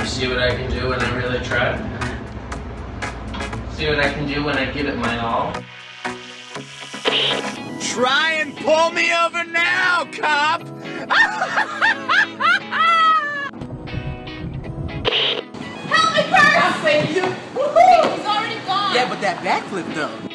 see what I can do when I really try. See what I can do when I give it my all. Try and pull me over now, cop! Help me first! I saved you! He's already gone! Yeah, but that backflip though.